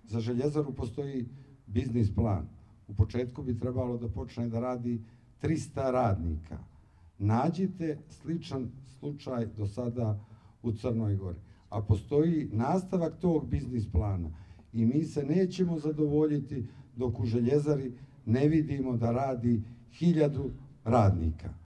Za Željezaru postoji biznis plan. U početku bi trebalo da počne da radi 300 radnika. Nađite sličan slučaj do sada u Crnoj Gori. A postoji nastavak tog biznis plana i mi se nećemo zadovoljiti dok u Željezari ne vidimo da radi 1000 radnika.